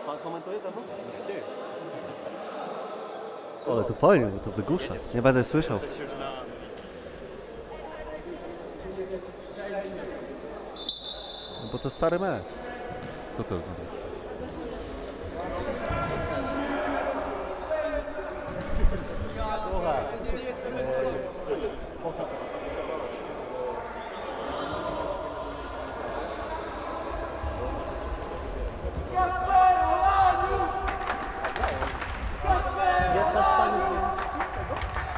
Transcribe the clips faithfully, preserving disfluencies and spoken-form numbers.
Pan komentuje za mną? Ale to fajnie, bo to wygłusza. Nie będę słyszał. No bo to stary mecz. Co to? Jest pan w stanie zmienić tego?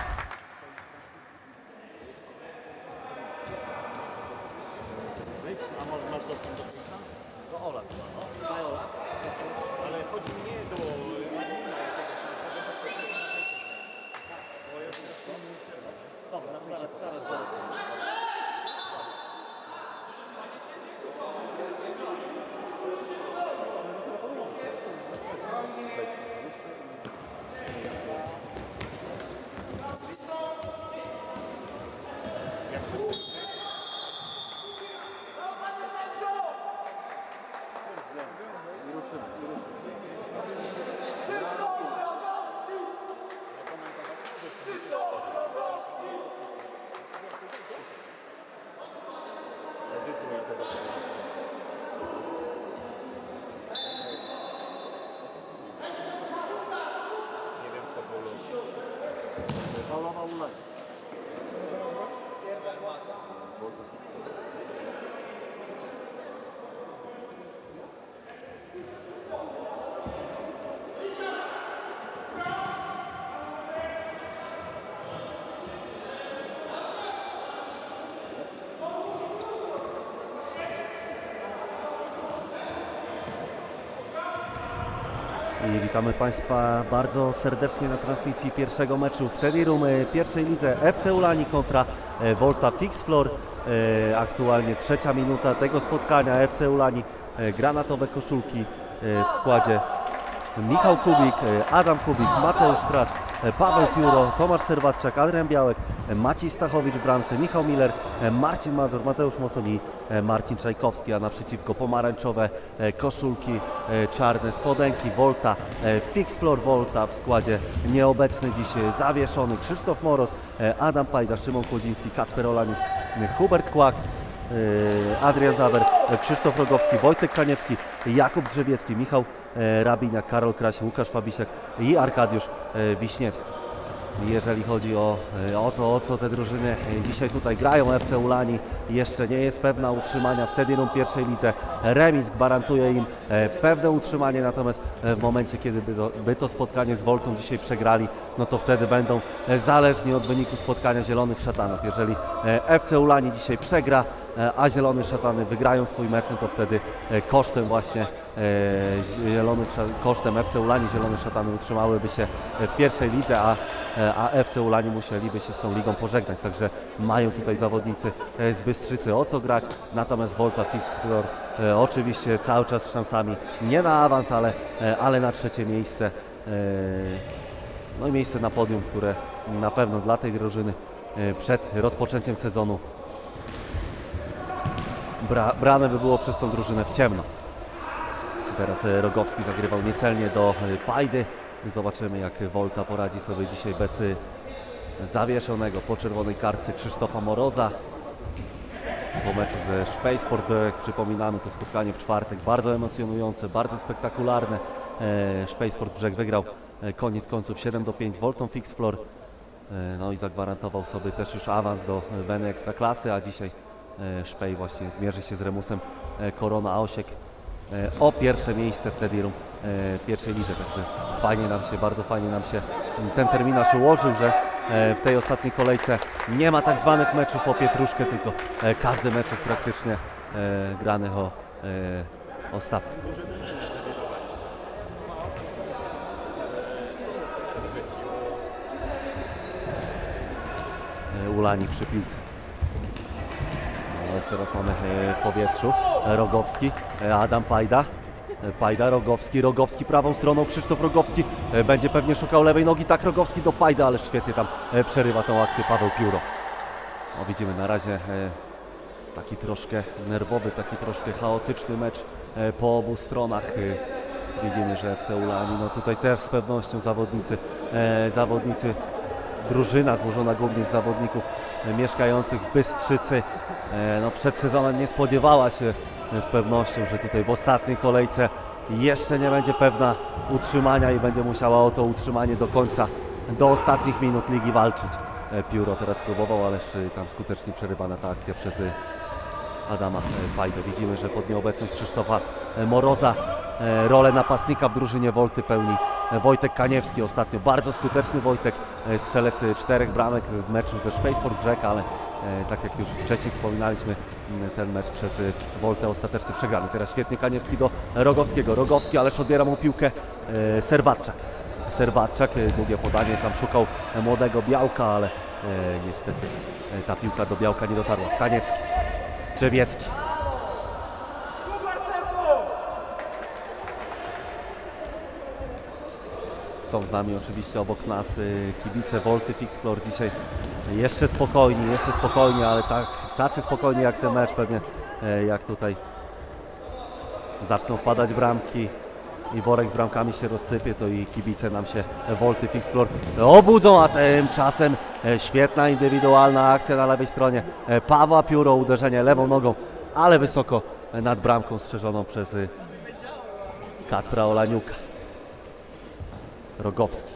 Wyjdź, a może masz dostęp do Fixa? Do Ola chyba, no. Daj Ola. Ale chodzi nie do admina jakiegoś naszego bezpośrednio na Bo ja tu nie trzeba. Dobra, zaraz, zaraz, zaraz. Nie wiem, kto faulował. Faulował Ulani. I witamy Państwa bardzo serdecznie na transmisji pierwszego meczu w Teddy Room pierwszej lidze F C Ulani kontra Volta Fix Floor. Aktualnie trzecia minuta tego spotkania. F C Ulani granatowe koszulki w składzie Michał Kubik, Adam Kubik, Mateusz Tracz, Paweł Pióro, Tomasz Serwatczak, Adrian Białek, Maciej Stachowicz w bramce, Michał Miller, Marcin Mazur, Mateusz Moson i Marcin Czajkowski, a naprzeciwko pomarańczowe koszulki, czarne spodenki Volta, Fix Floor Volta w składzie nieobecny dziś zawieszony Krzysztof Moros, Adam Pajda, Szymon Kłodziński, Kacper Olanik, Hubert Kłak, Adrian Zawer, Krzysztof Rogowski, Wojtek Kaniewski, Jakub Drzewiecki, Michał Rabiniak, Karol Kraś, Łukasz Fabisiak i Arkadiusz Wiśniewski. Jeżeli chodzi o, o to, o co te drużyny dzisiaj tutaj grają, F C Ulani jeszcze nie jest pewna utrzymania w Teddy Room pierwszej lidze. Remis gwarantuje im pewne utrzymanie, natomiast w momencie, kiedy by to, by to spotkanie z Voltą dzisiaj przegrali, no to wtedy będą zależni od wyniku spotkania Zielonych Szatanów. Jeżeli F C Ulani dzisiaj przegra, a Zielone Szatany wygrają swój mecz, no to wtedy kosztem właśnie Zielonych, kosztem F C Ulani Zielone Szatany utrzymałyby się w pierwszej lidze, a a F C Ulani musieliby się z tą ligą pożegnać, także mają tutaj zawodnicy z Bystrzycy o co grać, natomiast Volta Fix Floor oczywiście cały czas z szansami nie na awans, ale, ale na trzecie miejsce, no i miejsce na podium, które na pewno dla tej drużyny przed rozpoczęciem sezonu bra, brane by było przez tą drużynę w ciemno. Teraz Rogowski zagrywał niecelnie do Pajdy. Zobaczymy, jak Volta poradzi sobie dzisiaj bez zawieszonego po czerwonej kartce Krzysztofa Moroza. Po meczu ze Szpejsport, jak przypominamy, to spotkanie w czwartek bardzo emocjonujące, bardzo spektakularne. Szpejsport Brzeg wygrał koniec końców siedem do pięciu z Voltą Fix Floor. No i zagwarantował sobie też już awans do Weny Ekstraklasy, a dzisiaj Szpej właśnie zmierzy się z Remusem Korona Osiek o pierwsze miejsce w Teddy Room pierwszej lidze, także fajnie nam się, bardzo fajnie nam się ten terminarz ułożył, że w tej ostatniej kolejce nie ma tak zwanych meczów o pietruszkę, tylko każdy mecz jest praktycznie grany o, o stawkę. Ulani przy piłce. No, teraz mamy w powietrzu Rogowski, Adam Pajda. Pajda, Rogowski, Rogowski prawą stroną, Krzysztof Rogowski będzie pewnie szukał lewej nogi, tak Rogowski do Pajda, ale świetnie tam przerywa tą akcję Paweł Pióro. No, widzimy na razie taki troszkę nerwowy, taki troszkę chaotyczny mecz po obu stronach. Widzimy, że F C Ulani, no tutaj też z pewnością zawodnicy, e, zawodnicy, drużyna złożona głównie z zawodników e, mieszkających w Bystrzycy, e, no przed sezonem nie spodziewała się e, z pewnością, że tutaj w ostatniej kolejce jeszcze nie będzie pewna utrzymania i będzie musiała o to utrzymanie do końca, do ostatnich minut ligi walczyć. E, Pióro teraz próbował, ależ e, tam skutecznie przerywana ta akcja przez e, Adama e, Pajdę. Widzimy, że pod nieobecność Krzysztofa e, Moroza e, rolę napastnika w drużynie Wolty pełni e, Wojtek Kaniewski. Ostatnio bardzo skuteczny Wojtek, e, strzelec e, czterech bramek w meczu ze Szpejsport Brzeg, ale e, tak jak już wcześniej wspominaliśmy, m, ten mecz przez e, Woltę ostatecznie przegrany. Teraz świetnie Kaniewski do Rogowskiego. Rogowski, ależ odbiera mu piłkę e, Serwatczak. Serwatczak, e, długie podanie, tam szukał e, młodego Białka, ale e, niestety e, ta piłka do Białka nie dotarła. Kaniewski. Drzewiecki. Są z nami oczywiście obok nas y, kibice Wolty Fix Floor. Dzisiaj jeszcze spokojni, jeszcze spokojni, ale tak, tacy spokojni jak ten mecz pewnie, y, jak tutaj zaczną wpadać bramki i worek z bramkami się rozsypie, to i kibice nam się Wolty Fix Floor obudzą, a tymczasem e, świetna indywidualna akcja na lewej stronie e, Pawła Pióro, uderzenie lewą nogą, ale wysoko nad bramką strzeżoną przez e, Kacpra Olaniuka. Rogowski.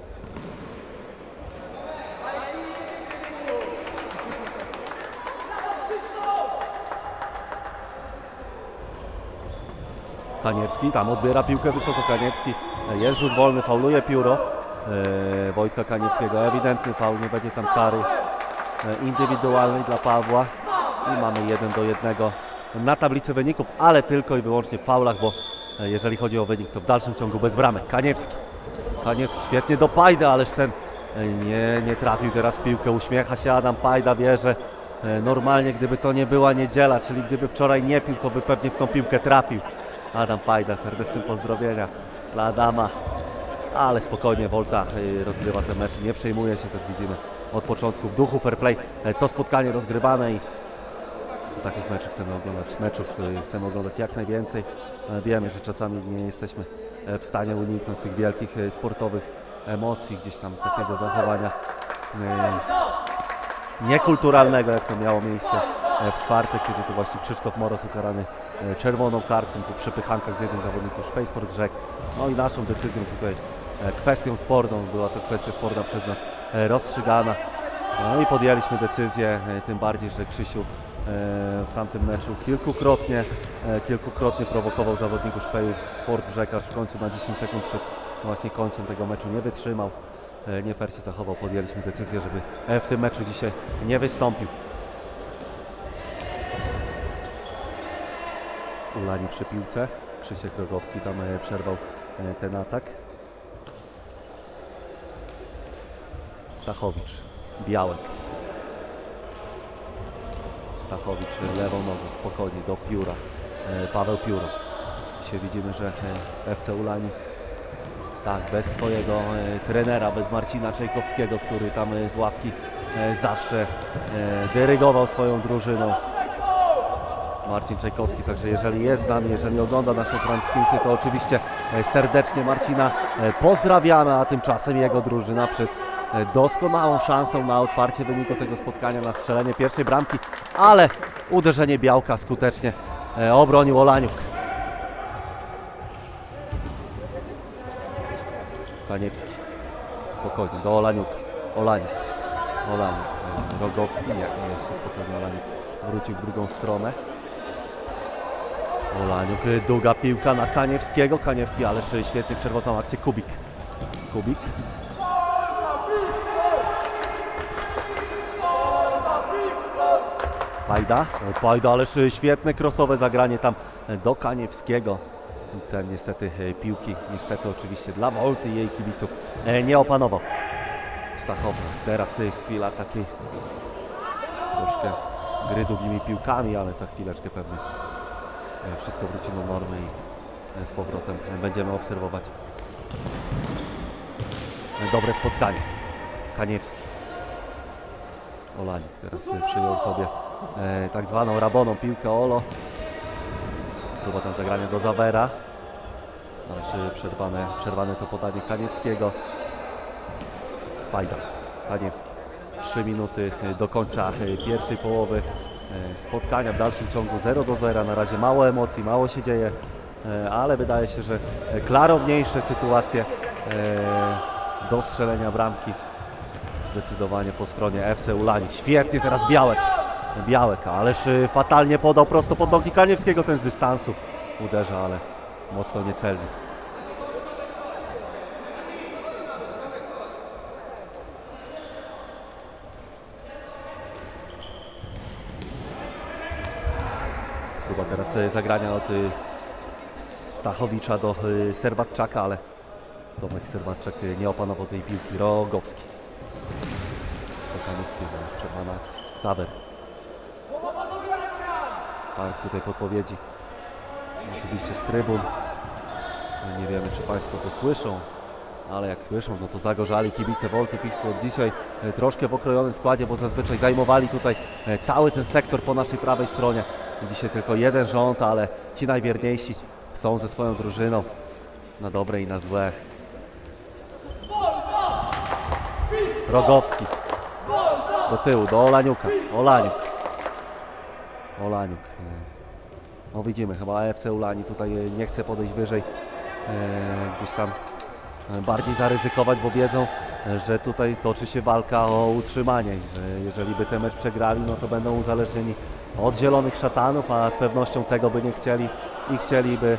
Kaniewski, tam odbiera piłkę wysoko Kaniewski, jest rzut wolny, fauluje Pióro e, Wojtka Kaniewskiego, ewidentny faul, nie będzie tam kary e, indywidualnej dla Pawła i mamy jeden do jednego na tablicy wyników, ale tylko i wyłącznie w faulach, bo e, jeżeli chodzi o wynik, to w dalszym ciągu bez bramek. Kaniewski, Kaniewski świetnie do Pajda, ależ ten e, nie, nie trafił teraz w piłkę, uśmiecha się Adam Pajda, wie, że e, normalnie gdyby to nie była niedziela, czyli gdyby wczoraj nie pił, to by pewnie w tą piłkę trafił. Adam Pajda, serdeczne pozdrowienia dla Adama, ale spokojnie Wolta rozgrywa ten mecz, nie przejmuje się, też widzimy od początku w duchu fair play to spotkanie rozgrywane i takich meczów chcemy oglądać, meczów chcemy oglądać jak najwięcej. Wiemy, że czasami nie jesteśmy w stanie uniknąć tych wielkich sportowych emocji, gdzieś tam takiego zachowania niekulturalnego, jak to miało miejsce w czwartek, kiedy to właśnie Krzysztof Moros ukarany czerwoną kartką po przepychankach z jednym zawodnikiem Szpejsport Brzeg. No i naszą decyzją tutaj, kwestią sporną, była to kwestia sporna przez nas rozstrzygana. No i podjęliśmy decyzję, tym bardziej, że Krzysiu w tamtym meczu kilkukrotnie, kilkukrotnie prowokował zawodników Szpejsport Brzeg, aż w końcu na dziesięć sekund przed właśnie końcem tego meczu nie wytrzymał. Nie fair się zachował, podjęliśmy decyzję, żeby w tym meczu dzisiaj nie wystąpił. Ulani przy piłce, Krzysiek Rogowski tam przerwał ten atak. Stachowicz, Białek. Stachowicz lewą nogą, spokojnie do Pióra. Paweł Pióro. Dzisiaj widzimy, że F C Ulani tak, bez swojego e, trenera, bez Marcina Czajkowskiego, który tam e, z ławki e, zawsze e, dyrygował swoją drużyną. Marcin Czajkowski, także jeżeli jest z nami, jeżeli ogląda naszą transmisję, to oczywiście e, serdecznie Marcina e, pozdrawiamy, a tymczasem jego drużyna przez e, doskonałą szansę na otwarcie wyniku tego spotkania, na strzelenie pierwszej bramki, ale uderzenie Białka skutecznie e, obronił Olaniuk. Kaniewski, spokojnie, do Olaniuka, Olaniuk, Olaniuk, Rogowski, nie, nie, jeszcze spokojnie Olaniuk wrócił w drugą stronę. Olaniuk, długa piłka na Kaniewskiego, Kaniewski, ależ świetnie przerwał tą akcję, Kubik, Kubik. Pajda, Pajda, ależ świetne crossowe zagranie tam do Kaniewskiego. Ten niestety piłki, niestety oczywiście dla Wolty i jej kibiców nie opanował. Stachowy, teraz chwila takiej troszkę gry długimi piłkami, ale za chwileczkę pewnie wszystko wróci do normy i z powrotem będziemy obserwować dobre spotkanie. Kaniewski. Olanik teraz przyjął sobie tak zwaną raboną piłkę Olo. Próba tam zagrania do Zawera. Ależ przerwane, przerwane to podanie Kaniewskiego. Pajda, Kaniewski. trzy minuty do końca pierwszej połowy spotkania. W dalszym ciągu zero do zera. Na razie mało emocji, mało się dzieje, ale wydaje się, że klarowniejsze sytuacje do strzelenia bramki zdecydowanie po stronie F C Ulani. Świetnie teraz Białek. Białek, ależ fatalnie podał prosto pod nogi Kaniewskiego, ten z dystansu uderza, ale mocno niecelnie. Próba teraz zagrania od Stachowicza do Serwatczaka, ale Tomek Serwatczak nie opanował tej piłki. Rogowski. Do Kaniewskiego, przerwana akcja. Zawer. Tak, tutaj podpowiedzi. Oczywiście z trybun. Nie wiemy, czy Państwo to słyszą, ale jak słyszą, no to zagorzali kibice Volty Fixflor dzisiaj troszkę w okrojonym składzie, bo zazwyczaj zajmowali tutaj cały ten sektor po naszej prawej stronie. Dzisiaj tylko jeden rząd, ale ci najwierniejsi są ze swoją drużyną na dobre i na złe. Rogowski. Do tyłu, do Olaniuka. Olaniuk. Olaniuk. No widzimy, chyba F C Ulani tutaj nie chce podejść wyżej, gdzieś tam bardziej zaryzykować, bo wiedzą, że tutaj toczy się walka o utrzymanie, że jeżeli by ten mecz przegrali, no to będą uzależnieni od zielonych szatanów, a z pewnością tego by nie chcieli i chcieliby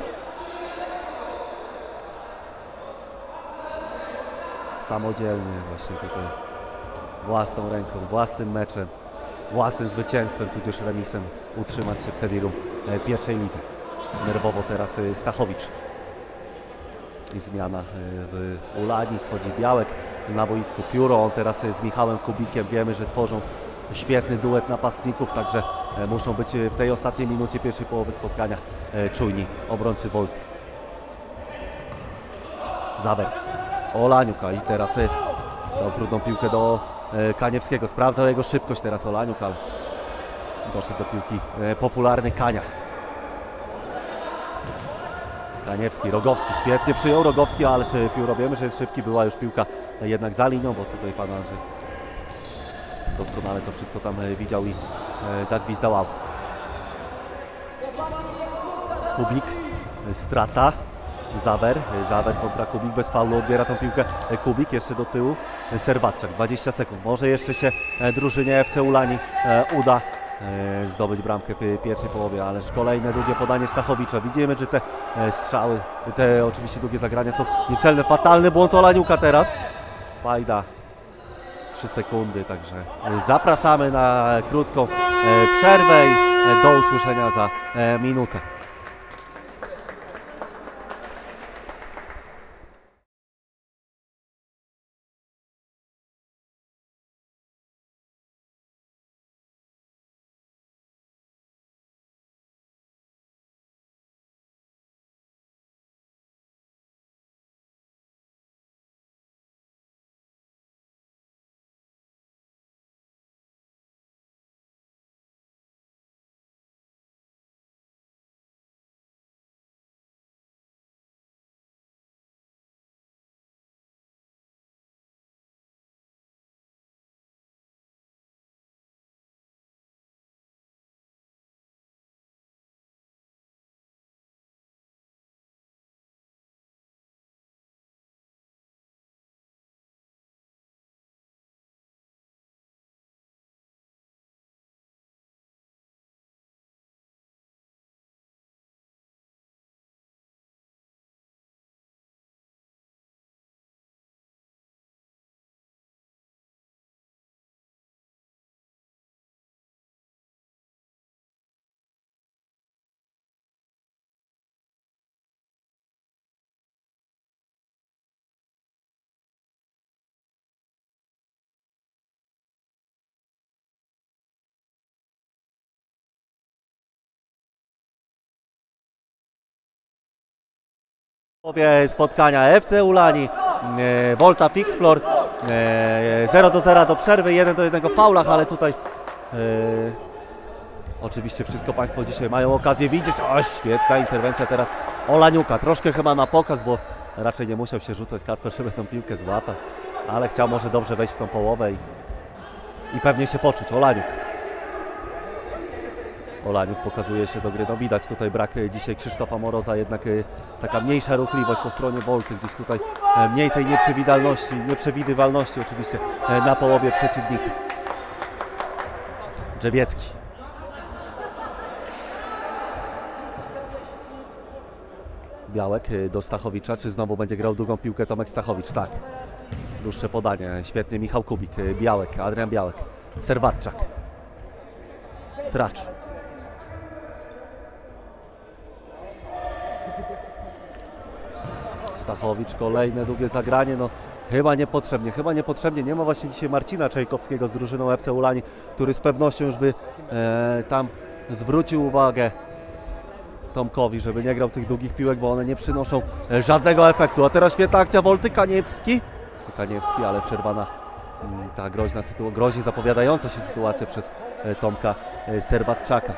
samodzielnie właśnie tutaj własną ręką, własnym meczem, własnym zwycięstwem, tudzież remisem utrzymać się w Tedirum pierwszej lidze. Nerwowo teraz Stachowicz. I zmiana w Ulani, schodzi Białek na boisku Pióro, on teraz z Michałem Kubikiem, wiemy, że tworzą świetny duet napastników, także muszą być w tej ostatniej minucie pierwszej połowy spotkania czujni obrońcy Volty. Zawer, Olaniuka i teraz dał trudną piłkę do Kaniewskiego, sprawdzał jego szybkość teraz Olaniuk, ale doszedł do piłki popularny Kania. Kaniewski, Rogowski, świetnie przyjął Rogowski, ale Pióro, wiemy, że jest szybki, była już piłka jednak za linią, bo tutaj pan Andrzej doskonale to wszystko tam widział i zagwizdał aut. Kubik, strata, Zawer, Zawer kontra Kubik, bez faulu odbiera tą piłkę Kubik, jeszcze do tyłu Serwatczak, dwadzieścia sekund, może jeszcze się drużynie F C Ulani uda zdobyć bramkę w pierwszej połowie, ależ kolejne długie podanie Stachowicza. Widzimy, że te strzały, te oczywiście długie zagrania są niecelne. Fatalny błąd Olaniuka teraz. Pajda, trzy sekundy, także zapraszamy na krótką przerwę i do usłyszenia za minutę. Spotkania F C Ulani, e, Volta Fixflor, e, zero do zera do przerwy, jeden do jednego w faulach, ale tutaj e, oczywiście wszystko Państwo dzisiaj mają okazję widzieć. O, świetna interwencja teraz Olaniuka. Troszkę chyba na pokaz, bo raczej nie musiał się rzucać Kacper, żeby tą piłkę złapał, ale chciał może dobrze wejść w tą połowę i, i pewnie się poczuć. Olaniuk. Olaniuk pokazuje się do gry. No widać tutaj brak e, dzisiaj Krzysztofa Moroza, jednak e, taka mniejsza ruchliwość po stronie Wolty, gdzieś tutaj e, mniej tej nieprzewidywalności, nieprzewidywalności oczywiście e, na połowie przeciwnika. Drzewiecki. Białek e, do Stachowicza. Czy znowu będzie grał długą piłkę Tomek Stachowicz? Tak. Dłuższe podanie. Świetnie Michał Kubik. E, Białek. Adrian Białek. Serwarczak. Tracz. Stachowicz, kolejne długie zagranie, no chyba niepotrzebnie, chyba niepotrzebnie, nie ma właśnie dzisiaj Marcina Czajkowskiego z drużyną F C Ulani, który z pewnością już by e, tam zwrócił uwagę Tomkowi, żeby nie grał tych długich piłek, bo one nie przynoszą e, żadnego efektu. A teraz świetna akcja Wolty, Kaniewski, Kaniewski, ale przerwana m, ta groźna sytuacja, groźnie zapowiadająca się sytuacja przez e, Tomka e, Serwatczaka.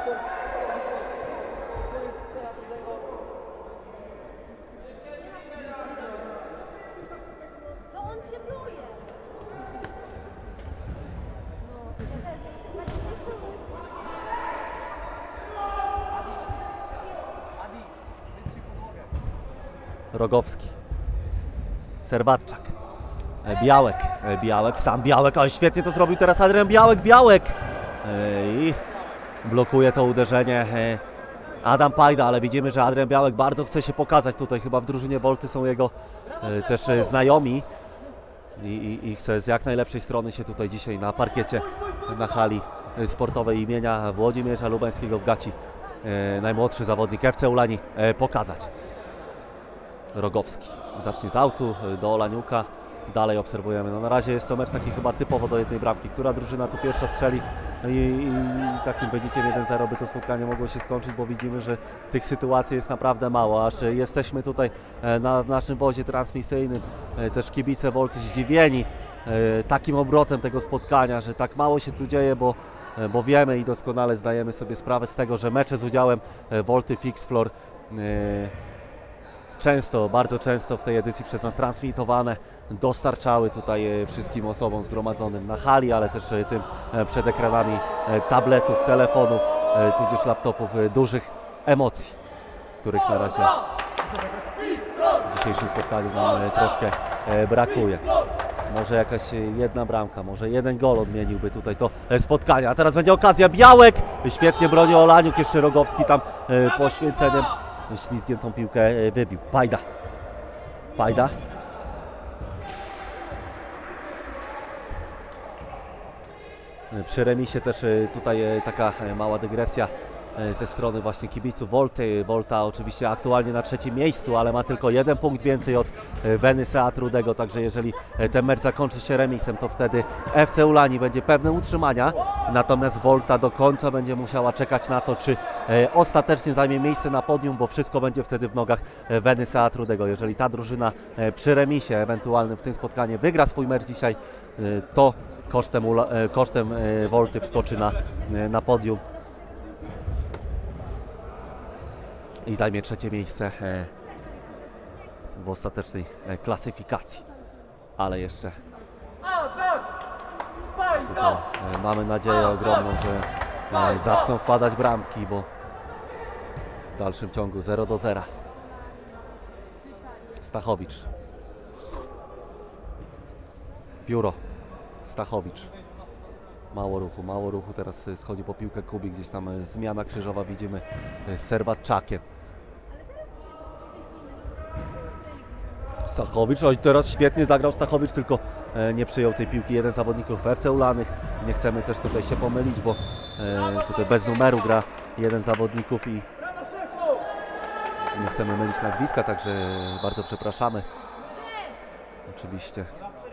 Rogowski, Serwatczak, Białek, Białek, sam Białek, ale świetnie to zrobił teraz Adrian Białek, Białek i blokuje to uderzenie Adam Pajda, ale widzimy, że Adrian Białek bardzo chce się pokazać tutaj, chyba w drużynie Wolty są jego też znajomi i, i, i chce z jak najlepszej strony się tutaj dzisiaj na parkiecie na hali sportowej imienia Włodzimierza Lubańskiego w Gaci, najmłodszy zawodnik F C Ulani, pokazać. Rogowski zacznie z autu do Olaniuka, dalej obserwujemy. No na razie jest to mecz taki chyba typowo do jednej bramki, która drużyna tu pierwsza strzeli i, i takim wynikiem jeden zero by to spotkanie mogło się skończyć, bo widzimy, że tych sytuacji jest naprawdę mało, aż jesteśmy tutaj na w naszym wozie transmisyjnym, też kibice Wolty zdziwieni takim obrotem tego spotkania, że tak mało się tu dzieje, bo bo wiemy i doskonale zdajemy sobie sprawę z tego, że mecze z udziałem Wolty Fix Floor często, bardzo często w tej edycji przez nas transmitowane, dostarczały tutaj wszystkim osobom zgromadzonym na hali, ale też tym przed ekranami tabletów, telefonów, tudzież laptopów dużych emocji, których na razie w dzisiejszym spotkaniu nam troszkę brakuje. Może jakaś jedna bramka, może jeden gol odmieniłby tutaj to spotkanie. A teraz będzie okazja. Białek świetnie broni Olaniuk, jeszcze Rogowski tam poświęceniem ślizgiem tą piłkę wybił. Pajda. Pajda. Przy remisie też tutaj taka mała dygresja ze strony właśnie kibiców Wolty. Wolta oczywiście aktualnie na trzecim miejscu, ale ma tylko jeden punkt więcej od Wenysea Trudego, także jeżeli ten mecz zakończy się remisem, to wtedy F C Ulani będzie pewne utrzymania, natomiast Wolta do końca będzie musiała czekać na to, czy ostatecznie zajmie miejsce na podium, bo wszystko będzie wtedy w nogach Wenysea Trudego. Jeżeli ta drużyna przy remisie ewentualnym w tym spotkaniu wygra swój mecz dzisiaj, to kosztem, kosztem Wolty wskoczy na, na podium i zajmie trzecie miejsce w ostatecznej klasyfikacji. Ale jeszcze tutaj mamy nadzieję ogromną, że zaczną wpadać bramki, bo w dalszym ciągu zero do zera. Stachowicz. Pióro. Stachowicz. Mało ruchu, mało ruchu, teraz schodzi po piłkę Kubik, gdzieś tam zmiana krzyżowa widzimy z Serwatczakiem. Stachowicz, oj teraz świetnie zagrał Stachowicz, tylko nie przyjął tej piłki jeden z zawodników F C Ulanych. Nie chcemy też tutaj się pomylić, bo tutaj bez numeru gra jeden z zawodników i nie chcemy mylić nazwiska, także bardzo przepraszamy. Oczywiście.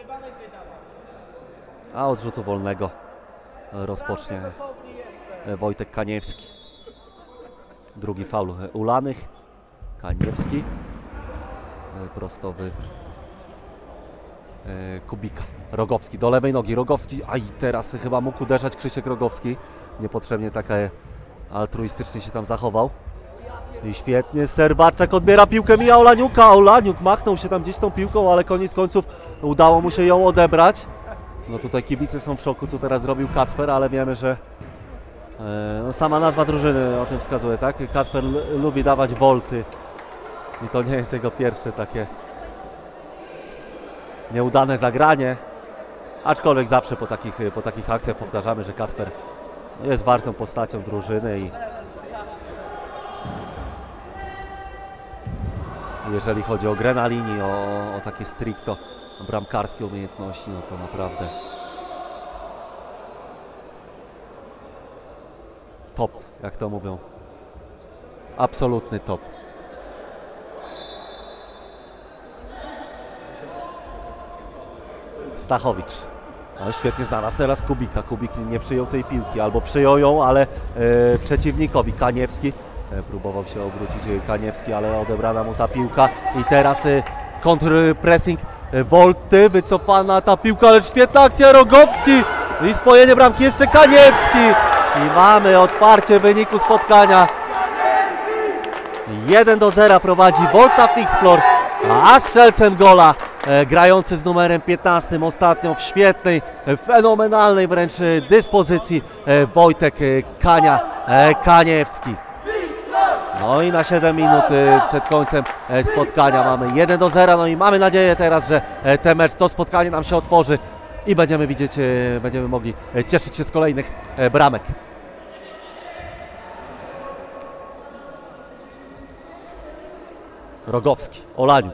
A od rzutu wolnego rozpocznie Wojtek Kaniewski. Drugi faul Ulanych. Kaniewski. Prostowy Kubika. Rogowski do lewej nogi. Rogowski, a i teraz chyba mógł uderzać Krzysiek Rogowski. Niepotrzebnie tak altruistycznie się tam zachował. I świetnie, Serwaczek odbiera piłkę, mija Olaniuka, Olaniuk machnął się tam gdzieś tą piłką, ale koniec końców udało mu się ją odebrać. No tutaj kibice są w szoku, co teraz zrobił Kacper, ale wiemy, że e, no sama nazwa drużyny o tym wskazuje, tak? Kacper lubi dawać wolty i to nie jest jego pierwsze takie nieudane zagranie, aczkolwiek zawsze po takich, po takich akcjach powtarzamy, że Kacper jest ważną postacią drużyny i jeżeli chodzi o grę na linii, o, o takie stricto bramkarskie umiejętności, no to naprawdę top, jak to mówią. Absolutny top. Stachowicz. No, świetnie znalazł teraz Kubika. Kubik nie przyjął tej piłki, albo przyjął ją, ale e, przeciwnikowi. Kaniewski e, próbował się obrócić Kaniewski, ale odebrana mu ta piłka. I teraz e, kontrpressing e, Wolty, wycofana ta piłka, ale świetna akcja, Rogowski i spojenie bramki, jeszcze Kaniewski. I mamy otwarcie wyniku spotkania. jeden do zera prowadzi Volta Fixflor, a strzelcem gola e, grający z numerem piętnastym ostatnio w świetnej, e, fenomenalnej wręcz dyspozycji e, Wojtek e, Kania e, Kaniewski. No i na siedem minut e, przed końcem e, spotkania mamy jeden do zera, no i mamy nadzieję teraz, że e, ten mecz, to spotkanie nam się otworzy i będziemy widzieć, e, będziemy mogli e, cieszyć się z kolejnych e, bramek. Rogowski, Olaniuk,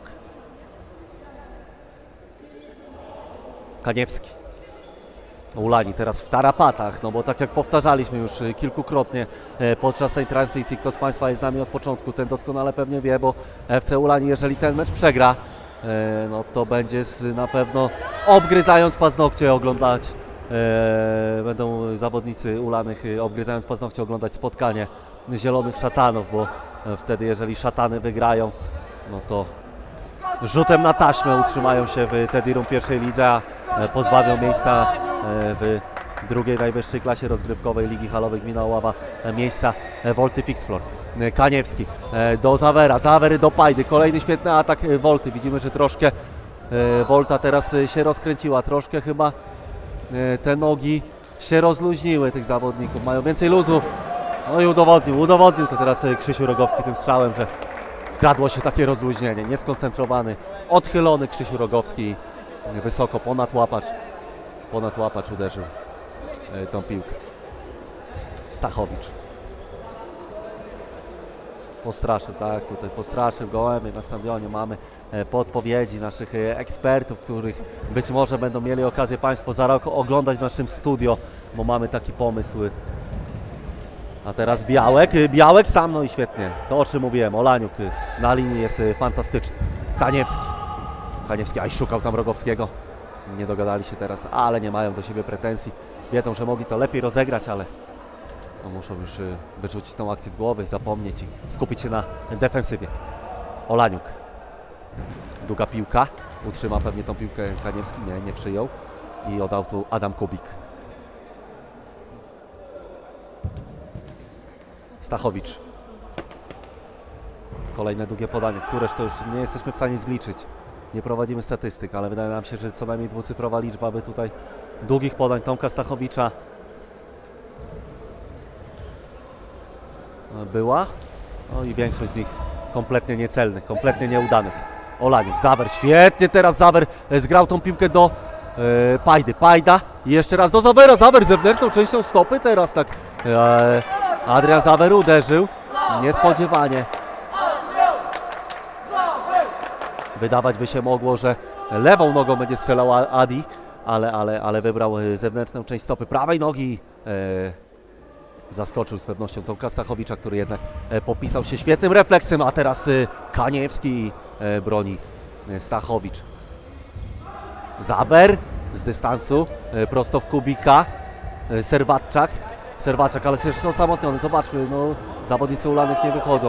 Kaniewski, Ulani teraz w tarapatach, no bo tak jak powtarzaliśmy już kilkukrotnie podczas tej transmisji, kto z Państwa jest z nami od początku, ten doskonale pewnie wie, bo F C Ulani, jeżeli ten mecz przegra, no to będzie na pewno obgryzając paznokcie oglądać, będą zawodnicy Ulanych obgryzając paznokcie oglądać spotkanie Zielonych Szatanów, bo wtedy jeżeli Szatany wygrają, no to rzutem na taśmę utrzymają się w Teddy Room pierwszej lidze, a pozbawią miejsca w drugiej najwyższej klasie rozgrywkowej Ligi Halowej Gmina Oława miejsca Volty Fixflor. Kaniewski do Zawera, Zawery do Pajdy, kolejny świetny atak Volty. Widzimy, że troszkę Volta teraz się rozkręciła, troszkę chyba te nogi się rozluźniły tych zawodników, mają więcej luzu. No i udowodnił, udowodnił to teraz Krzysiu Rogowski tym strzałem, że wkradło się takie rozluźnienie, nieskoncentrowany, odchylony Krzysiu Rogowski, wysoko, ponad łapacz, ponad łapacz uderzył tą piłkę. Stachowicz. Postraszył, tak, tutaj postraszył gołębie na stadionie, mamy podpowiedzi naszych ekspertów, których być może będą mieli okazję Państwo za rok oglądać w naszym studio, bo mamy taki pomysł. A teraz Białek, Białek sam, no i świetnie, to o czym mówiłem, Olaniuk na linii jest fantastyczny. Kaniewski, Kaniewski, aj szukał tam Rogowskiego, nie dogadali się teraz, ale nie mają do siebie pretensji, wiedzą, że mogli to lepiej rozegrać, ale no muszą już wyrzucić tą akcję z głowy, zapomnieć i skupić się na defensywie. Olaniuk, długa piłka, utrzyma pewnie tą piłkę Kaniewski, nie, nie przyjął i oddał tu Adam Kubik. Stachowicz. Kolejne długie podanie, któreż to już nie jesteśmy w stanie zliczyć. Nie prowadzimy statystyk, ale wydaje nam się, że co najmniej dwucyfrowa liczba by tutaj długich podań Tomka Stachowicza była. No i większość z nich kompletnie niecelnych, kompletnie nieudanych. Olaniuk, Zawer, świetnie teraz Zawer zgrał tą piłkę do e, Pajdy. Pajda i jeszcze raz do Zawera. Zawer zewnętrzną częścią stopy teraz tak. E, Adrian Zawer uderzył niespodziewanie. Wydawać by się mogło, że lewą nogą będzie strzelał Adi, ale, ale, ale wybrał zewnętrzną część stopy prawej nogi. E, zaskoczył z pewnością Tomka Stachowicza, który jednak e, popisał się świetnym refleksem, a teraz e, Kaniewski e, broni e, Stachowicz. Zawer z dystansu, e, prosto w Kubika. E, Serwaczak. Serwaczak, ale jest osamotniony, zobaczmy, no zawodnicy Ulanych nie wychodzą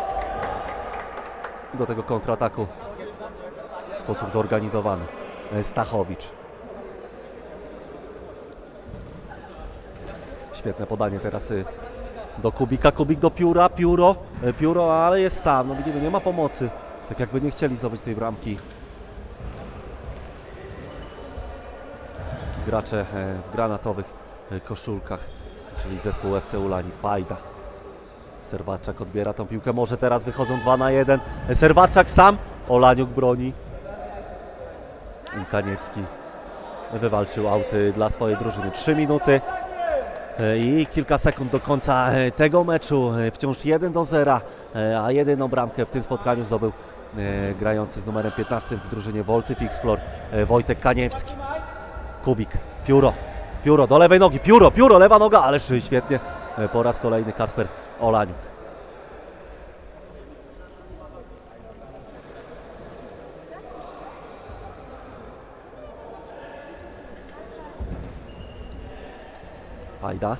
do tego kontrataku w sposób zorganizowany. Stachowicz. Świetne podanie teraz Do Kubika, Kubik do Pióra, Pióro, Pióro, ale jest sam, no widzimy, nie ma pomocy. Tak jakby nie chcieli zdobyć tej bramki. Gracze w granatowych koszulkach, czyli zespół F C Ulani. Pajda. Serwaczak odbiera tą piłkę, może teraz wychodzą dwa na jeden. Serwaczak sam, Olaniuk broni. Kaniewski wywalczył auty dla swojej drużyny. trzy minuty i kilka sekund do końca tego meczu. Wciąż jeden do zera, a jedyną bramkę w tym spotkaniu zdobył grający z numerem piętnastym w drużynie Volty Fixflor Wojtek Kaniewski. Kubik, Pióro, Pióro do lewej nogi, Pióro, Pióro, lewa noga, ależ świetnie po raz kolejny Kasper Olaniuk. Pajda.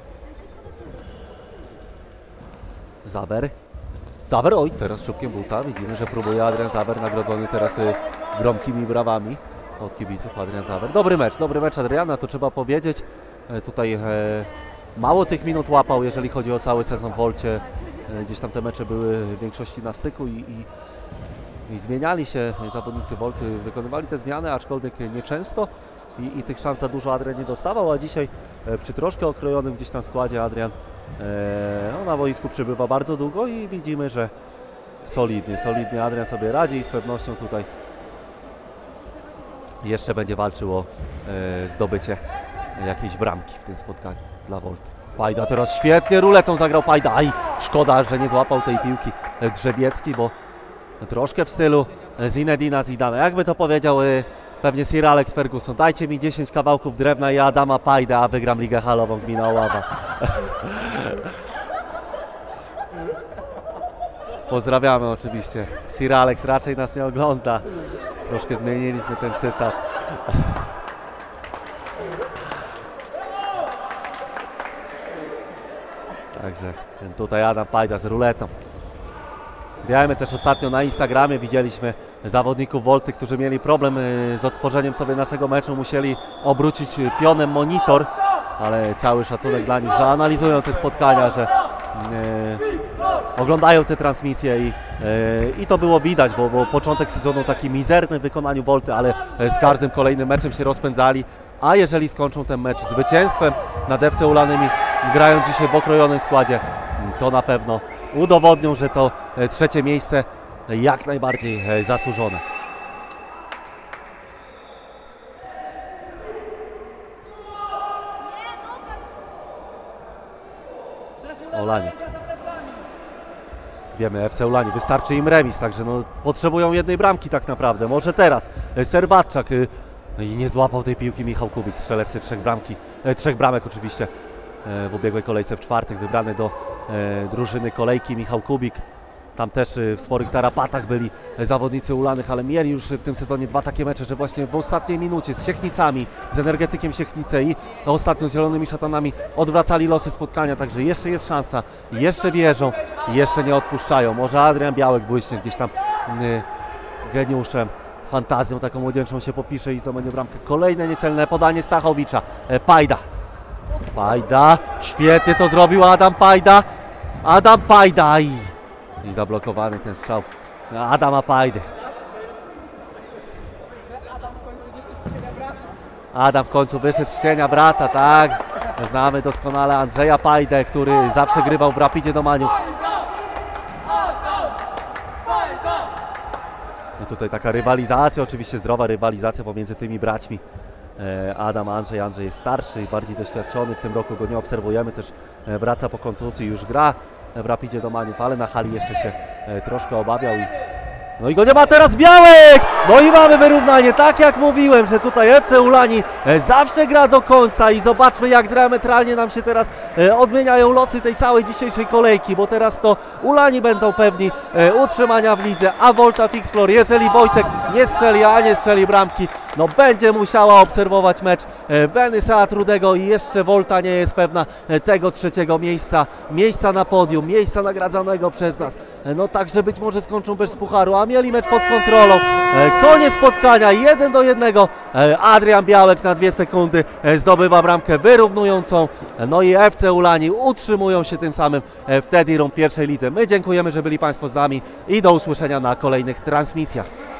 Zawer. Zawer, oj, teraz czubkiem buta. Widzimy, że próbuje Adrian Zawer, nagrodzony teraz y, gromkimi brawami od kibiców. Adrian Zawer. Dobry mecz, dobry mecz Adriana, to trzeba powiedzieć. E, tutaj e, mało tych minut łapał, jeżeli chodzi o cały sezon w Wolcie. E, gdzieś tam te mecze były w większości na styku i, i, i zmieniali się zawodnicy Wolty. Wykonywali te zmiany, aczkolwiek nieczęsto. I, I tych szans za dużo Adrian nie dostawał, a dzisiaj e, przy troszkę okrojonym gdzieś tam składzie Adrian e, no, na boisku przebywa bardzo długo i widzimy, że solidnie, solidnie Adrian sobie radzi i z pewnością tutaj jeszcze będzie walczył o e, zdobycie jakiejś bramki w tym spotkaniu dla Volty. Pajda teraz świetnie ruletą zagrał Pajda, aj szkoda, że nie złapał tej piłki Drzewiecki, bo troszkę w stylu Zinedina Zidana, jakby to powiedział e, pewnie Sir Alex Ferguson. Dajcie mi dziesięć kawałków drewna i Adama Pajdę, a wygram ligę halową gmina Oława. Pozdrawiamy oczywiście. Sir Alex raczej nas nie ogląda. Troszkę zmieniliśmy ten cytat. Także tutaj Adam Pajda z ruletą. Wiemy też ostatnio na Instagramie, widzieliśmy zawodników Volty, którzy mieli problem z odtworzeniem sobie naszego meczu, musieli obrócić pionem monitor, ale cały szacunek dla nich, że analizują te spotkania, że e, oglądają te transmisje i, e, i to było widać, bo, bo początek sezonu taki mizerny w wykonaniu Volty, ale z każdym kolejnym meczem się rozpędzali, a jeżeli skończą ten mecz zwycięstwem nad F C Ulanymi, grając dzisiaj w okrojonym składzie, to na pewno udowodnią, że to trzecie miejsce jak najbardziej zasłużone. Olaniuk. Wiemy, F C Ulani, wystarczy im remis, także no, potrzebują jednej bramki tak naprawdę. Może teraz Serwaczak i nie złapał tej piłki Michał Kubik, strzelec trzech bramki, trzech bramek oczywiście w ubiegłej kolejce w czwartek, wybrany do e, drużyny kolejki Michał Kubik. Tam też w sporych tarapatach byli zawodnicy Ulanych, ale mieli już w tym sezonie dwa takie mecze, że właśnie w ostatniej minucie z Siechnicami, z Energetykiem Siechnice i ostatnio z Zielonymi Szatanami odwracali losy spotkania, także jeszcze jest szansa, jeszcze wierzą, jeszcze nie odpuszczają. Może Adrian Białek błyśnie gdzieś tam y, geniuszem, fantazją taką młodzieńczą się popisze i zdobędzie bramkę. Kolejne niecelne podanie Stachowicza, e, Pajda. Pajda, świetnie to zrobił Adam Pajda. Adam Pajda i, i zablokowany ten strzał Adama Pajdy. Adam w końcu wyszedł z cienia brata, tak. Znamy doskonale Andrzeja Pajdę, który zawsze grywał w Rapidzie Domaniów. I tutaj taka rywalizacja, oczywiście zdrowa rywalizacja pomiędzy tymi braćmi. Adam, Andrzej, Andrzej jest starszy i bardziej doświadczony, w tym roku go nie obserwujemy, też wraca po kontuzji, już gra w Rapidzie Domaniów, ale na hali jeszcze się troszkę obawiał i no i go nie ma teraz Białek! No i mamy wyrównanie, tak jak mówiłem, że tutaj F C Ulani zawsze gra do końca i zobaczmy, jak diametralnie nam się teraz odmieniają losy tej całej dzisiejszej kolejki, bo teraz to Ulani będą pewni utrzymania w lidze, a Volta Fixflor, jeżeli Wojtek nie strzeli, a nie strzeli bramki, no będzie musiała obserwować mecz Wenysa Trudego i jeszcze Volta nie jest pewna tego trzeciego miejsca, miejsca na podium, miejsca nagradzanego przez nas. No także być może skończą bez pucharu, a mieli mecz pod kontrolą. Koniec spotkania, jeden do jednego. Adrian Białek na dwie sekundy zdobywa bramkę wyrównującą. No i F C Ulani utrzymują się tym samym w Teddy Room pierwszej lidze. My dziękujemy, że byli Państwo z nami i do usłyszenia na kolejnych transmisjach.